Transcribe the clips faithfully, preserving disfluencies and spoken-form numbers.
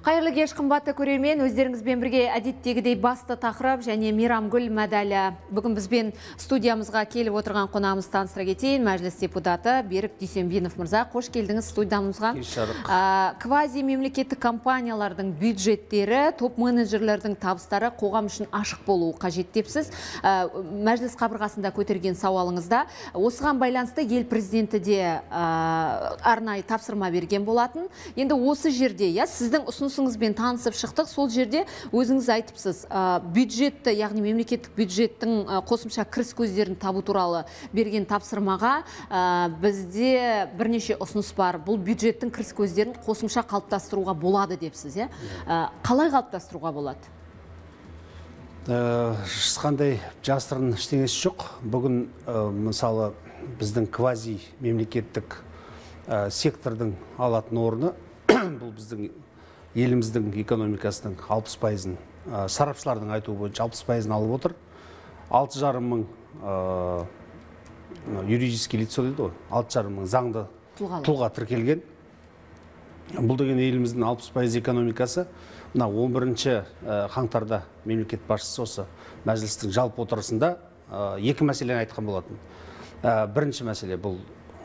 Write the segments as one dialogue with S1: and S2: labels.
S1: Қайырлы кеш, қымбатты көрермен, өздеріңізбен бірге әдеттегідей басты тақырып және Мейрамгүл Мәдәлі. Бүгін бізбен студиямызға келіп отырған қонағымыз таныстыра кетейін. Мәжіліс депутаты Берік Дүйсенбинов мырза, қош келдіңіз студиямызға. Квази мемлекеттік компаниялардың бюджеттері, топ менеджерлердің табыстары қоғам үшін ашық болуы қажет депсіз. Мәжіліс қабырғасында көтерген сауалыңызда осыған байланысты ел президенті де арнайы тапсырма берген болатын. Енді осы жерде, я сіздің ұсынысыңызбен танысып шықтық, сол жерде өзіңіз айтыпсыз, бюджетті, яғни мемлекеттік бюджеттің қосымша кіріс көздерін табу туралы берген тапсырмаға бізде бірнеше ұсыныс бар. Бұл бюджеттің кіріс көздерін қосымша қалыптастыруға болады депсіз, е? Қалай қалыптастыруға болады?
S2: Қандай жасырын ештеңесі жоқ. Бүгін мысалы біздің квази мемлекеттік сектордың алатын орны, бұл біздің еліміздің экономикасының алпыс пайызын, сарапшылардың айтуы бойынша алпыс пайызын алып отыр. алты жарым мың юридический лицо дейді ғой, алты жарым мың заңды тұлға тіркелген. Бұл деген еліміздің алпыс пайыз экономикасы. Мына он бірінші қаңтарда мемлекет басшысы осы мәжілістің жалпы отырысында екі мәселені айтқан болатын. Бірінші мәселе бұл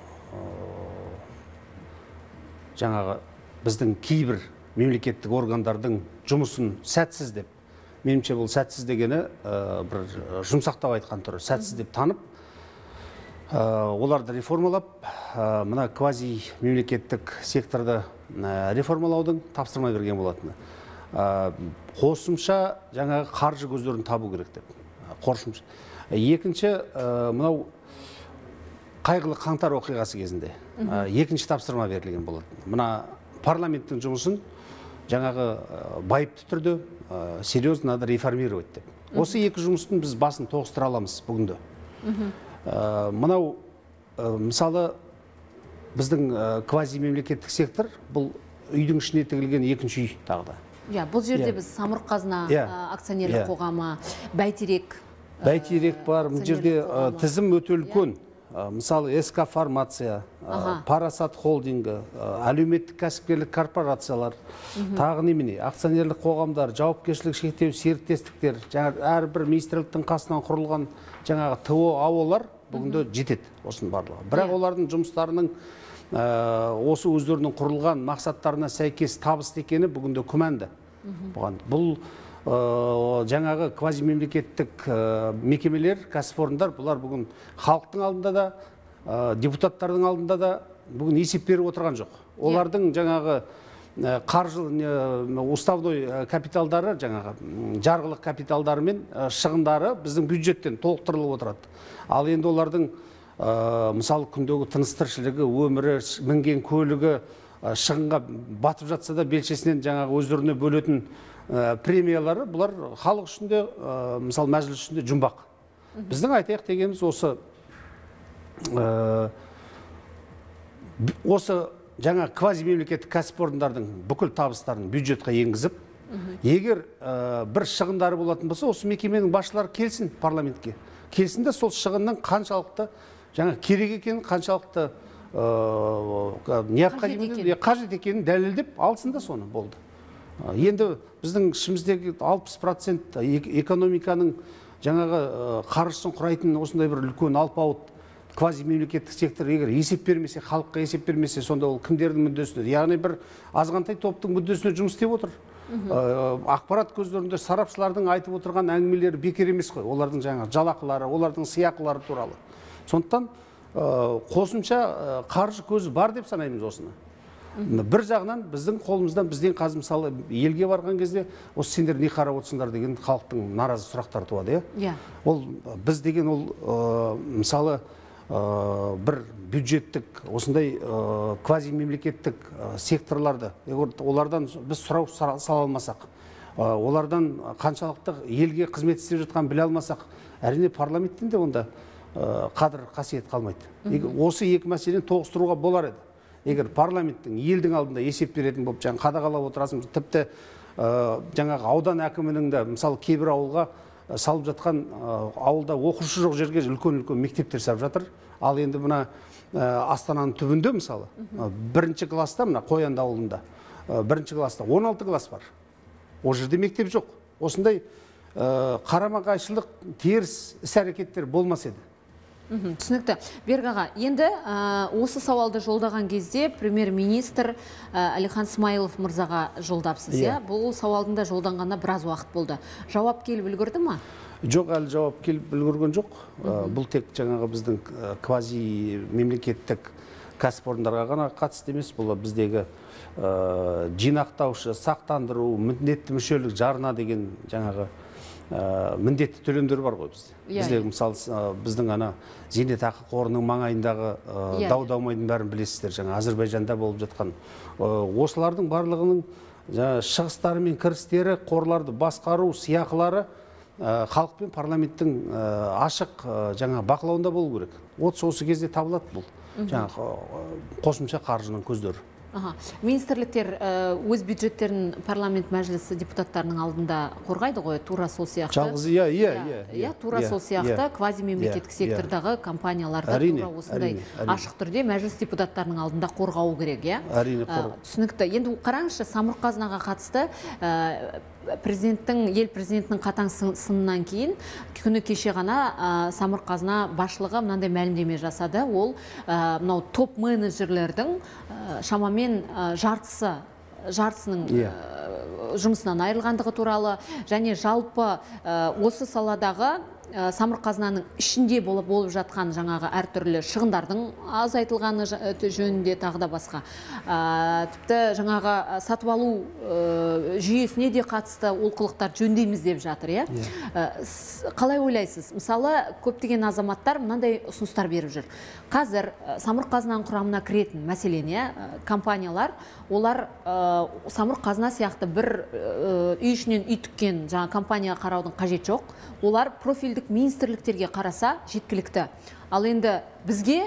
S2: жаңағы біздің кейбір мемлекеттік органдардың жұмысын сәтсіз деп, меніңше бұл сәтсіз дегені бір жұмсақтау айтқан түрі, сәтсіз деп танып, оларды реформалап, мына квази мемлекеттік секторды реформалаудың тапсырма берген болатыны. Қосымша жаңағы қаржы көздерін табу керек деп. Қосымша. Екінші, мынау қайғылы қаңтар оқиғасы кезінде екінші тапсырма берілген болатын. Мына парламенттің жұмысын жаңағы байыпты түрде серьезно надо реформировать деп. Осы екі жұмыстың біз басын тоғыстыра аламыз бүгінде. Мынау мысалы біздің квази мемлекеттік сектор бұл үйдің ішіне тігілген екінші үй тағы да.
S1: Бұл жерде біз Самұрық Қазына акционерлік қоғамы, Бәйтерек
S2: Бәйтерек бар, бұл жерде тізім өте үлкен. Мысалы СК Фармация, Парасат холдингі, әлеуметтік кәсіпкерлік корпорациялар, тағы немене, акционерлік қоғамдар, жауапкершілік шектеу серіктестіктер, әрбір министрліктің қасынан құрылған жаңағы ТО АО-лар бүгінде жетеді осының барлығы. Бірақ олардың жұмыстарының осы өздерінің құрылған мақсаттарына сәйкес табысты екені бүгінде күмәнді. Бұл жаңағы квази мемлекеттік мекемелер, кәсіпорындар, бұлар бүгін халықтың алдында да, депутаттардың алдында да бүгін есеп беріп отырған жоқ. Олардың жаңағы қаржы уставной капиталдары, жаңағы жарғылық капиталдары мен шығындары біздің бюджеттен толықтырылып отырады. Ал енді олардың мысалы күндегі тыныс-тіршілігі, өмірі, мінген көлігі шығынға батып жатса да белшесінен жаңағы өздеріне бөлетін премиялары, бұлар халық үшінде, мысалы мәжіліс үшінде жұмбақ. Біздің айтайық дегеніміз осы осы жаңа квази мемлекеттік кәсіпорындардың бүкіл табыстарын бюджетқа енгізіп, егер бір шығындары болатын болса, осы мекеменің басшылары келсін парламентке. Келсін де сол шығынның қаншалықты жаңа керек екенін, қаншалықты қажет екенін дәлелдеп алсын да соны болды. Енді біздің ішіміздегі алпыс процент экономиканың жаңағы қаржысын құрайтын осындай бір үлкен алпауыт квази мемлекеттік сектор егер есеп бермесе, халыққа есеп бермесе, сонда ол кімдердің мүддесіне, яғни бір азғантай топтың мүддесіне жұмыс істеп отыр. Ақпарат көздерінде сарапшылардың айтып отырған әңгімелері бекер емес қой. Олардың жаңағы жалақылары, олардың сыйақылары туралы. Сондықтан қосымша қаржы көзі бар деп санаймыз осыны. Бір жағынан біздің қолымыздан, бізден қазір мысалы елге барған кезде осы сендер не қарап отырсыңдар деген халықтың наразы сұрақтар туады. Ол біз деген ол мысалы бір бюджеттік осындай квази мемлекеттік секторларды олардан біз сұрау сала алмасақ, олардан қаншалықты елге қызмет істеп жатқан біле алмасақ, әрине парламенттен де онда қадір қасиет қалмайды. Осы екі мәселені тоғыстыруға болар еді. Егер парламенттің елдің алдында есеп беретін болып жаңа қадағалап отырасың, тіпті жаңағы аудан әкімінің де мысалы кейбір ауылға салып жатқан ауылда оқушы жоқ жерге үлкен-үлкен мектептер салып жатыр. Ал енді мына Астананың түбінде мысалы бірінші класста мына Қоянды ауылында бірінші класста он алты класс бар. Ол жерде мектеп жоқ. Осындай қарама қайшылық, теріс іс-әрекеттер болмас еді.
S1: Түсінікті. Берік аға, енді осы сауалды жолдаған кезде премьер-министр Әлихан Смайылов мырзаға жолдапсыз, иә? Бұл сауалдың да жолданғанына біраз уақыт болды. Жауап келіп үлгерді ма?
S2: Жоқ, әлі жауап келіп үлгерген жоқ. Бұл тек жаңағы біздің квази мемлекеттік кәсіпорындарға ғана қатысты емес, бұл біздегі жинақтаушы, сақтандыру, міндетті мүшелік жарна деген жаңағы міндетті төлемдер бар ғой бізде. Біздегі мысалы біздің ана зейнетақы қорының маңайындағы дау-дамайдың бәрін білесіздер, жаңа Әзербайжанда болып жатқан. Осылардың барлығының шығыстары мен кірістері, қорларды басқару сияқылары халық пен парламенттің ашық жаңа бақылауында болу керек. Осы кезде табылады бұл. Жаңа қосымша қаржының көздері.
S1: Министрліктер өз бюджеттерін парламент мәжілісі депутаттарының алдында қорғайды ғой, тура сол сияқты.
S2: Жалғыз, иә, иә,
S1: иә. Тура сол сияқты квази мемлекеттік сектордағы компанияларда тура осындай ашық түрде мәжіліс депутаттарының алдында қорғау керек, иә?
S2: Әрине қорғау.
S1: Түсінікті. Енді қараңызшы, самұрық қазынаға қатысты президенттің, ел президентінің қатаң сынынан кейін күні кеше ғана самұрық қазына басшылығы мынандай мәлімдеме жасады. Ол мынау топ менеджерлердің шамамен жартысы жартысының жұмысынан айырылғандығы туралы және жалпы осы саладағы самұрық қазынаның ішінде болып болып жатқан жаңағы әртүрлі шығындардың азайтылғаны жөнінде тағы да басқа. Тіпті жаңағы сатып алу жүйесіне де қатысты олқылықтар жөндейміз деп жатыр, иә? Қалай ойлайсыз? Мысалы, көптеген азаматтар мынандай ұсыныстар беріп жүр. Қазір самұрық қазынаның құрамына кіретін мәселен, иә, компаниялар, олар самұрық қазына сияқты бір үй ішінен үй тіккен жаңа компанияға қараудың қажет жоқ. Олар профильдік министрліктерге қараса жеткілікті. Ал енді бізге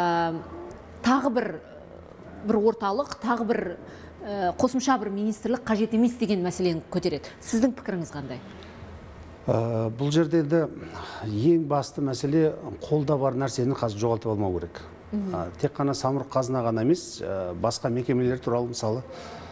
S1: тағы бір бір орталық, тағы бір қосымша бір министрлік қажет емес деген мәселені көтереді. Сіздің пікіріңіз қандай?
S2: Бұл жерде де ең басты мәселе қолда бар нәрсені қазір жоғалтып алмау керек. Тек қана самұрық қазына ғана емес, басқа мекемелер туралы мысалы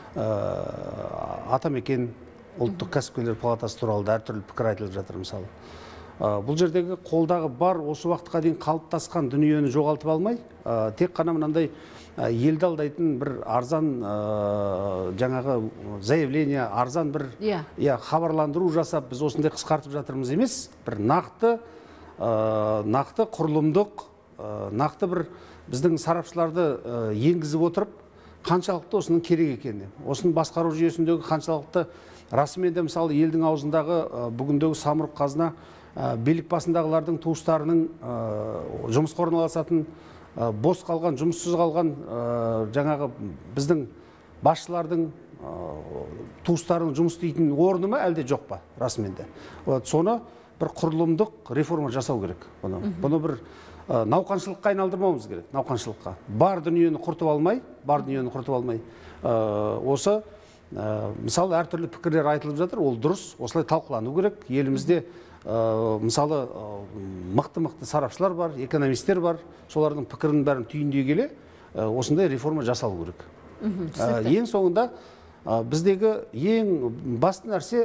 S2: Атамекен, ұлттық кәсіпкерлер палатасы туралы да әртүрлі пікір айтылып жатыр мысалы. Бұл жердегі қолдағы бар осы уақытқа дейін қалыптасқан дүниені жоғалтып алмай, тек қана мынандай елді алдайтын бір арзан жаңағы заявление, арзан бір хабарландыру жасап, біз осындай қысқартып жатырмыз емес, бір нақты нақты құрылымдық, нақты бір біздің сарапшыларды енгізіп отырып, қаншалықты осының керек екеніне, осының басқару жүйесіндегі қаншалықты расымен де мысалы елдің аузындағы бүгіндегі самұрық қазына билік басындағылардың туыстарының жұмысқа орналасатын, бос қалған, жұмыссыз қалған жаңағы біздің басшылардың туыстарының жұмыс істейтін орны ма әлде жоқ па расымен де. Соны бір құрылымдық реформа жасау керек. Бұны бір науқаншылыққа айналдырмауымыз керек, науқаншылыққа. Бар дүниені құртып алмай, бар дүниені құртып алмай. Осы мысалы әртүрлі пікірлер айтылып жатыр, ол дұрыс, осылай талқылану керек. Елімізде мысалы мықты-мықты сарапшылар бар, экономистер бар, солардың пікірін бәрін түйіндей келе, осындай реформа жасалу керек. Ең соңында біздегі ең басты нәрсе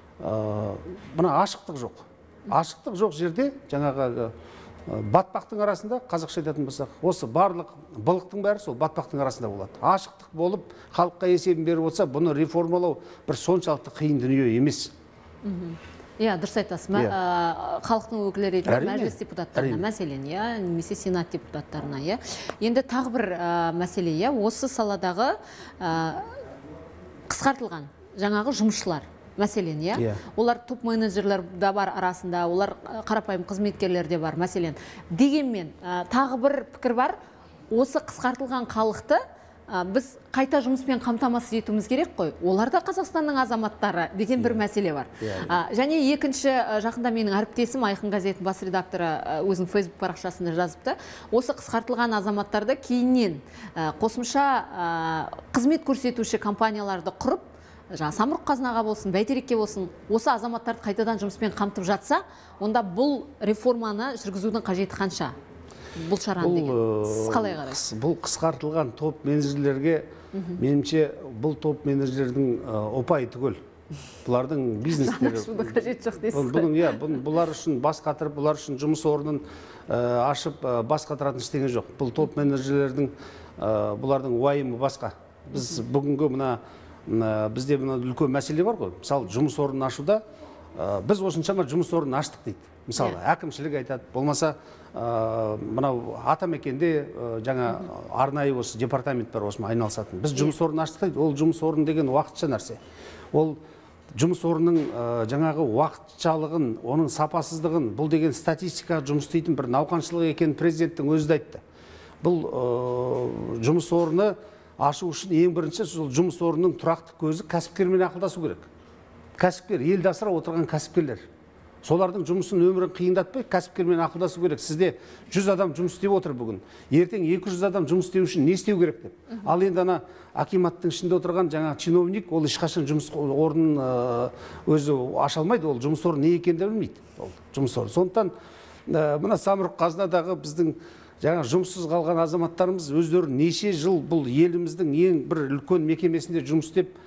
S2: мына ашықтық жоқ. Ашықтық жоқ жерде жаңағы батпақтың арасында, қазақша айтатын болсақ, осы барлық былықтың бәрі сол батпақтың арасында болады. Ашықтық болып, халыққа есебін беріп отырса, бұны реформалау бір соншалықты қиын дүние емес.
S1: Иә, дұрыс айтасыз. Халықтың өкілдері ретінде мәжіліс депутаттарына, мәселен, немесе сенат депутаттарына, иә. Енді тағы бір мәселе, иә, осы саладағы қысқартылған жаңағы жұмысшылар. Мәселен, иә? Олар топ менеджерлер да бар арасында, олар қарапайым қызметкерлер де бар, мәселен. Дегенмен, тағы бір пікір бар, осы қысқартылған халықты біз қайта жұмыспен қамтамасыз етуіміз керек қой. Олар да Қазақстанның азаматтары деген бір мәселе бар. Және екінші, жақында менің әріптесім Айқын газетінің бас редакторы өзінің Facebook парақшасында жазыпты. Осы қысқартылған азаматтарды кейіннен қосымша қызмет көрсетуші компанияларды құрып, самұрық қазынаға болсын, бәйтерекке болсын, осы азаматтарды қайтадан жұмыспен қамтып жатса, онда бұл реформаны жүргізудің қажеті қанша? бұл шараны деген? Сіз қалай қарайсыз?
S2: Бұл қысқартылған топ менеджерлерге, меніңше, бұл топ менеджердің опай түгел. Бұлардың бизнестері. Бұлар үшін бас қатырып, бұлар үшін жұмыс орнын ашып, бас қатыратын істеген жоқ. Бұл топ менеджерлердің, бұлардың уайымы басқа. Біз бүгінгі мына, бізде мына үлкен мәселе бар ғой. Мысалы, жұмыс орнын ашуда, біз осыншама жұмыс орнын аштық дейді. Мысалы, әкімшілік айтады, болмаса, мынау атамекенде жаңа арнайы осы департамент бар, осымен айналысатын. Біз жұмыс орнын аштық дейді, ол жұмыс орны деген уақытша нәрсе. Ол жұмыс орнының жаңағы уақытшалығын, оның сапасыздығын, бұл деген статистика жұмыс істейтін бір науқаншылық екенін президенттің өзі де айтты. Бұл жұмыс орны ашу үшін ең бірінші сол жұмыс орнының тұрақты көзі кәсіпкермен ақылдасу керек. Кәсіпкер, елді асыра отырған кәсіпкерлер. Солардың жұмысын өмірін қиындатпай, кәсіпкермен ақылдасу керек. Сізде жүз адам жұмыс істеп отыр бүгін. Ертең екі жүз адам жұмыс істеу үшін не істеу керек деп. Ал енді ана акиматтың ішінде отырған жаңа чиновник, ол ешқашан жұмыс орнын өзі аша алмайды, ол жұмыс орны не екенін де білмейді. Ол жұмыс орны. Сондықтан мына самұрық қазынадағы біздің жаңа жұмыссыз қалған азаматтарымыз өздерін неше жыл бұл еліміздің ең бір үлкен мекемесінде жұмыс істеп,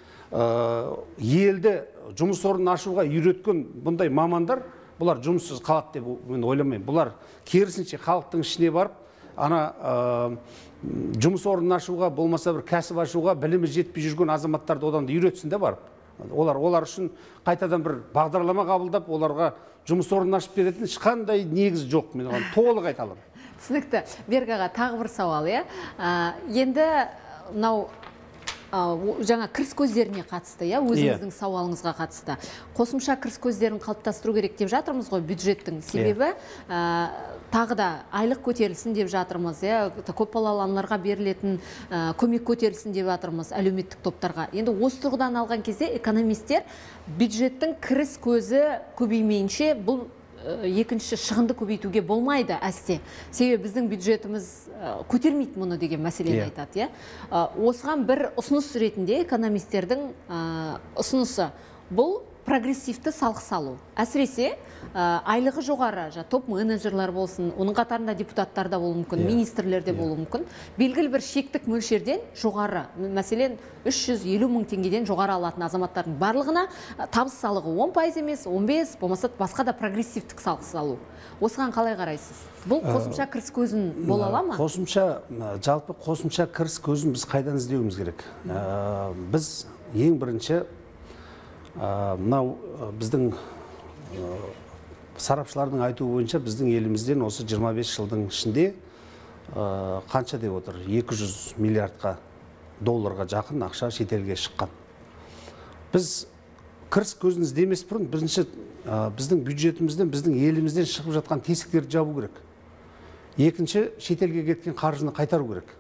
S2: елді жұмыс орнын ашуға үйреткен бұндай мамандар, бұлар жұмыссыз қалады деп мен ойламаймын. Бұлар керісінше халықтың ішіне барып, ана жұмыс орнын ашуға, болмаса бір кәсіп ашуға білімі жетпей жүрген азаматтарды одан да үйретсін де барып. Олар олар үшін қайтадан бір бағдарлама қабылдап, оларға жұмыс орнын ашып беретін ешқандай негіз жоқ. Мен оған толық айта аламын.
S1: Түсінікті. Берік аға, тағы бір сауал, иә. Енді мынау жаңа кіріс көздеріне қатысты, иә, өзіңіздің сауалыңызға қатысты. Қосымша кіріс көздерін қалыптастыру керек деп жатырмыз ғой, бюджеттің себебі тағы да айлық көтерілсін деп жатырмыз, иә, көпбалалы аналарға берілетін көмек көтерілсін деп жатырмыз әлеуметтік топтарға. Енді осы тұрғыдан алған кезде экономистер бюджеттің кіріс көзі көбеймейінше бұл екінші шығынды көбейтуге болмайды әсте. Себебі біздің бюджетіміз көтермейді мұны деген мәселені айтады. Осыған бір ұсыныс ретінде экономистердің ұсынысы бұл прогрессивті салық салу. Әсіресе айлығы жоғары, топ менеджерлер болсын, оның қатарында депутаттар да болуы мүмкін, министрлер де болуы мүмкін. Белгілі бір шектік мөлшерден жоғары, мәселен үш жүз елу мың теңгеден жоғары алатын азаматтардың барлығына табыс салығы он пайыз емес, он бес, болмаса басқа да прогрессивтік салық салу. Осыған қалай қарайсыз? Бұл қосымша кіріс көзін бола ала ма?
S2: Қосымша, жалпы қосымша кіріс көзін біз қайдан іздеуіміз керек? Біз ең бірінші мынау біздің сарапшылардың айтуы бойынша біздің елімізден осы жиырма бес жылдың ішінде қанша деп отыр? екі жүз миллиардқа долларға жақын ақша шетелге шыққан. Біз кіріс көзін іздемес бұрын бірінші біздің бюджетімізден, біздің елімізден шығып жатқан тесіктерді жабу керек. Екінші, шетелге кеткен қаржыны қайтару керек.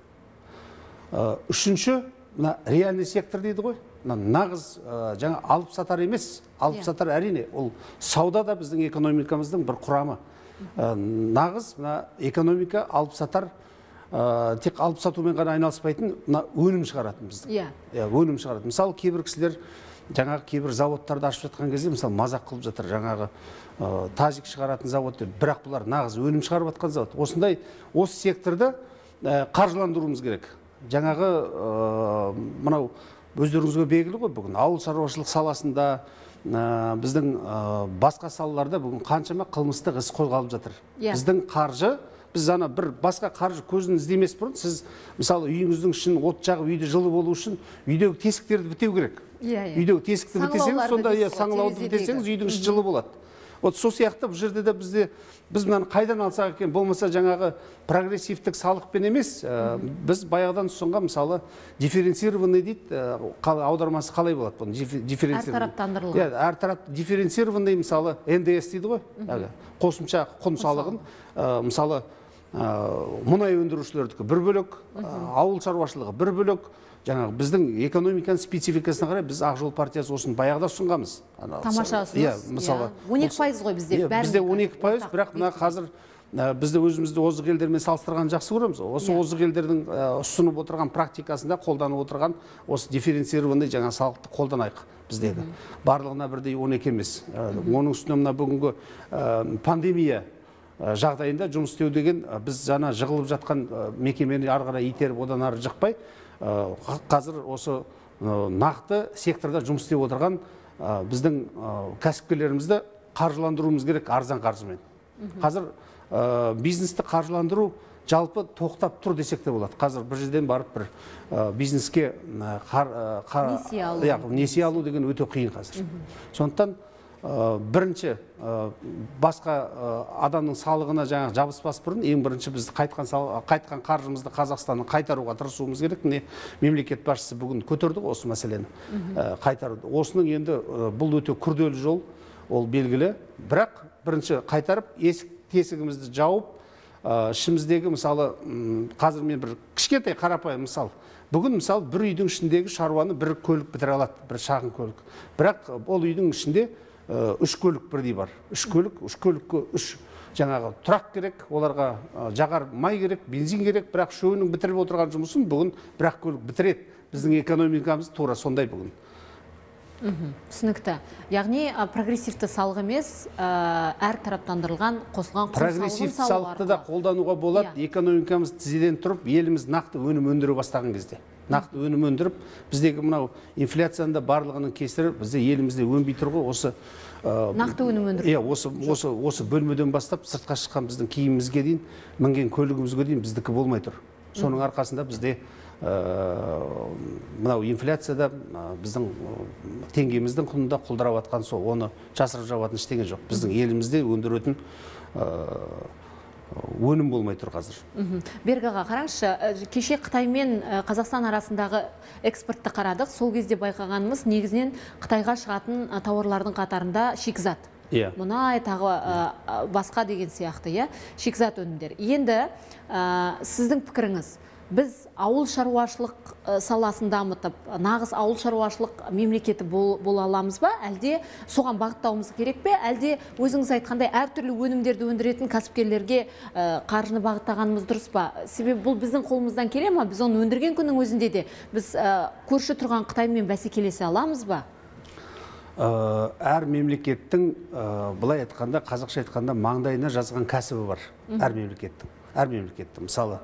S2: Үшінші, реальный сектор дейді ғой. Нағыз жаңа алып сатар емес, алып сатар әрине, ол сауда да біздің экономикамыздың бір құрамы. Нағыз экономика алып сатар, тек алып сатумен ғана айналыспайтын, өнім шығаратын біздің. Өнім шығаратын. Мысалы, кейбір кісілер жаңағы кейбір заводтарды ашып жатқан кезде, мысалы, мазақ қылып жатыр, жаңағы тазик шығаратын завод, бірақ бұлар нағыз өнім шығарып жатқан завод. Осындай осы секторды қаржыландыруымыз керек. Жаңағы мынау өздеріңізге белгілі ғой, бүгін ауыл шаруашылық саласында, біздің басқа салаларда бүгін қаншама қылмыстық іс қозғалып жатыр. Біздің қаржы, біз ана бір басқа қаржы көзін іздемес бұрын, сіз мысалы үйіңіздің ішін от жағып, үйді жылы болу үшін үйдегі тесіктерді бітеу керек. Үйдегі тесікті бітесеңіз, сонда саңылауды бітесеңіз, үйдің іші жылы болады. Вот сол сияқты бұл жерде де бізде біз мынаны қайдан алсақ екен, болмаса жаңағы прогрессивтік салықпен емес, біз баяғыдан ұсынған мысалы дифференцированный дейді, аудармасы қалай болады бұны?
S1: Әртараптандырылған.
S2: Әр тарап дифференцированный, мысалы эн дэ эс дейді ғой, қосымша құн салығын, мысалы мұнай өндірушілердікі бір бөлек, ауыл шаруашылығы бір бөлек. Жаңағы біздің экономиканың спецификасына қарай біз Ақ жол партиясы осыны баяғыда ұсынғанбыз.
S1: Тамаша ұсыныс. он екі пайыз ғой бізде.
S2: Бізде он екі пайыз, бірақ мына қазір бізді өзімізді озық елдермен салыстырған жақсы көреміз. Осы озық елдердің ұсынып отырған практикасында қолданып отырған осы дифференцированный жаңа салықты қолданайық біздегі. Барлығына бірдей он екі емес. Оның үстіне мына бүгінгі пандемия жағдайында жұмыс істеу деген біз жаңа жығылып жатқан мекемені ары қарай итеріп одан ары жықпай қазір осы нақты секторда жұмыс істеп отырған біздің кәсіпкерлерімізді қаржыландыруымыз керек арзан қаржымен. Қазір бизнесті қаржыландыру жалпы тоқтап тұр десек те болады. Қазір бір жерден барып бір бизнеске несие алу деген өте қиын қазір. Сондықтан бірінші басқа адамның салығына жаңа жабыспас бұрын ең бірінші біз қайтқан қаржымызды Қазақстанның қайтаруға тырысуымыз керек. Міне мемлекет басшысы бүгін көтерді осы мәселені қайтаруды. Осының енді бұл өте күрделі жол, ол белгілі. Бірақ бірінші қайтарып есік тесігімізді жауып ішіміздегі мысалы қазір мен бір кішкентай қарапайым мысал. Бүгін мысалы бір үйдің ішіндегі шаруаны бір көлік бітіре алады, бір шағын көлік. Бірақ ол үйдің ішінде үш көлік бірдей бар. Үш көлік, үш көлікке үш жаңағы тұрақ керек, оларға жағар май керек, бензин керек, бірақ үшеуінің бітіріп отырған жұмысын бүгін бір-ақ көлік бітіреді. Біздің экономикамыз тура сондай бүгін.
S1: Түсінікті. Яғни прогрессивті салық емес, әр тараптандырылған қосылған
S2: прогрессивті салықты да қолдануға болады. Экономикамыз тізеден тұрып, еліміз нақты өнім өндіре бастаған кезде. Нақты өнім өндіріп, біздегі мынау инфляцияның да барлығының кесірі бізде елімізде өнбей тұр ғой. Осы
S1: нақты өнім өндіру.
S2: Иә, осы осы осы бөлмеден бастап сыртқа шыққан біздің киімімізге дейін, мінген көлігімізге дейін біздікі болмай тұр. Соның арқасында бізде мынау инфляцияда біздің теңгеміздің құнында құлдырап жатқан сол, оны жасырып жабатын ештеңе жоқ. Біздің елімізде өндіретін өнім болмай тұр қазір.
S1: Бергаға қараңызшы, кеше Қытай мен Қазақстан арасындағы экспортты қарадық. Сол кезде байқағанымыз негізінен Қытайға шығатын тауарлардың қатарында шикізат. Мұнай, тағы басқа деген сияқты, шикізат өнімдер. Енді сіздің пікіріңіз, біз ауыл шаруашылық саласын дамытып, нағыз ауыл шаруашылық мемлекеті бола аламыз ба? Әлде соған бағыттауымыз керек пе? Әлде өзіңіз айтқандай әртүрлі өнімдерді өндіретін кәсіпкерлерге қаржыны бағыттағанымыз дұрыс па? Себебі бұл біздің қолымыздан келе ме? Біз оны өндірген күннің өзінде де біз көрші тұрған Қытаймен бәсекелесе аламыз ба?
S2: Әр мемлекеттің, былай айтқанда, қазақша айтқанда, маңдайына жазған кәсібі бар. Әр мемлекеттің. Әр мемлекеттің. Мысалы,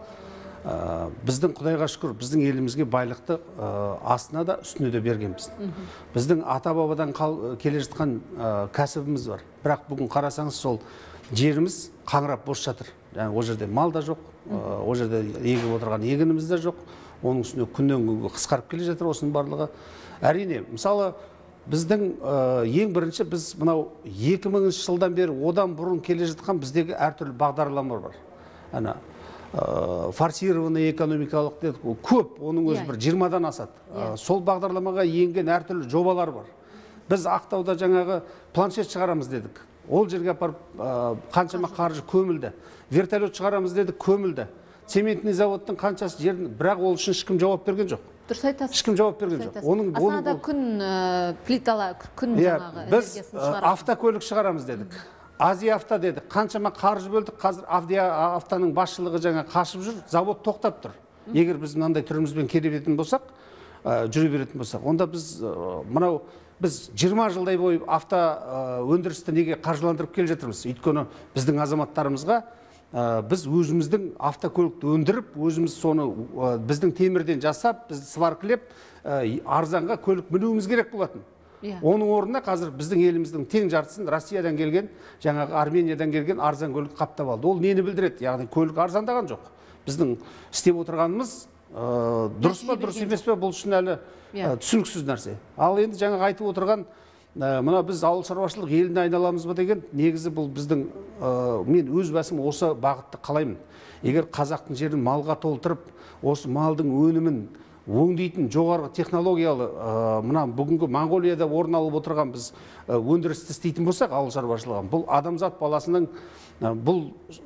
S2: біздің Құдайға шүкір, біздің елімізге байлықты астына да үстіне де бергенбіз. Біздің ата-бабадан келе жатқан кәсібіміз бар. Бірақ бүгін қарасаңыз, сол жеріміз қаңырап бос жатыр. О жерде мал да жоқ, о жерде егіп отырған егініміз де жоқ. Оның үстіне күннен күнге қысқарып келе жатыр осының барлығы. Әрине, мысалы, біздің ең бірінші біз мынау екі мыңыншы жылдан бері одан бұрын келе жатқан біздегі әртүрлі бағдарламалар бар. Ана форсированный экономикалық деді, көп, оның өзі бір жиырмадан асады. Сол бағдарламаға енген әртүрлі жобалар бар. Біз Ақтауда жаңағы планшет шығарамыз дедік. Ол жерге апарып қаншама қаржы көмілді. Вертолет шығарамыз дедік, көмілді. Цементный заводтың қаншасы жерін, бірақ ол үшін ешкім жауап берген жоқ.
S1: Дұрыс айтасыз.
S2: Ешкім жауап берген жоқ.
S1: Астанада күн плитала, күн жаңағы энергиясын шығарамыз.
S2: Біз автокөлік шығарамыз дедік. Азия авто дедік. Қаншама қаржы бөлдік. Қазір автоның басшылығы жаңа қашып жүр, завод тоқтап тұр. Егер біз мынандай түрімізбен келе беретін болсақ, жүре беретін болсақ, онда біз мынау біз жиырма жылдай бойы авто өндірісті неге қаржыландырып келе жатырмыз. Өйткені біздің азаматтарымызға біз өзіміздің автокөлікті өндіріп, өзіміз соны біздің темірден жасап, біз сваркілеп, арзанға көлік мінуіміз керек болатын. Оның орнына қазір біздің еліміздің тең жартысын Россиядан келген, жаңағы Армениядан келген арзан көлік қаптап алды. Ол нені білдіреді? Яғни көлік арзандаған жоқ. Біздің істеп отырғанымыз дұрыс па, дұрыс емес пе, бұл үшін әлі түсініксіз нәрсе. Ал енді жаңағы айтып отырған, мына біз ауыл шаруашылық еліне айналамыз ба деген, негізі бұл біздің, мен өз басым осы бағытты қалаймын. Егер қазақтың жерін малға толтырып, осы малдың өнімін өңдейтін жоғарғы технологиялы, мына бүгінгі Монғолияда орын алып отырған біз өндірісті істейтін болсақ, ауыл шаруашылығын, бұл адамзат баласының, бұл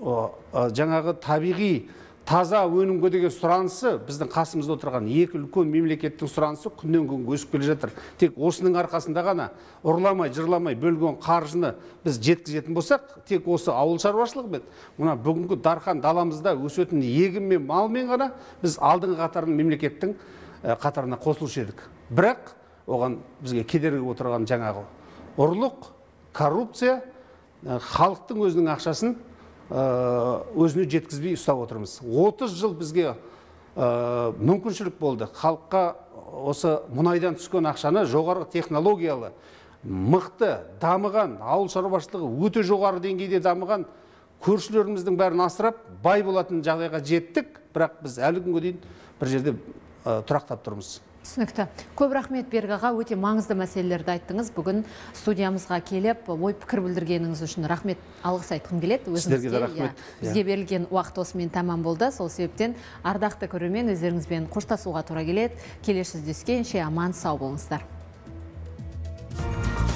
S2: жаңағы табиғи таза өнімге деген сұранысы, біздің қасымызда отырған екі үлкен мемлекеттің сұранысы күннен күнге өсіп келе жатыр. Тек осының арқасында ғана ұрламай, жырламай бөлген қаржыны біз жеткізетін болсақ, тек осы ауыл шаруашылығымен, мына бүгінгі дархан даламызда өсетін егін мен малмен ғана біз алдыңғы қатарын мемлекеттің қатарына қосылушы едік. Бірақ оған бізге кедергі отырған жаңағы ұрлық, коррупция, халықтың өзінің ақшасын өзіне жеткізбей ұстап отырмыз. отыз жыл бізге мүмкіншілік болды. Халыққа осы мұнайдан түскен ақшаны жоғары технологиялы, мықты, дамыған, ауыл шаруашылығы өте жоғары деңгейде дамыған көршілеріміздің бәрін асырап, бай болатын жағдайға жеттік, бірақ біз әлі күнге дейін бір жерде тұрақтап тұрмыз.
S1: Түсінікті. Көп рахмет Берік аға, өте маңызды мәселелерді айттыңыз. Бүгін студиямызға келіп, ой пікір білдіргеніңіз үшін рахмет, алғыс айтқым келеді.
S2: Сіздерге де рахмет.
S1: Бізге берілген уақыт осымен тәмам болды. Сол себептен ардақты көрермен өздеріңізбен қоштасуға тура келеді. Келесі жүздескенше аман сау болыңыздар.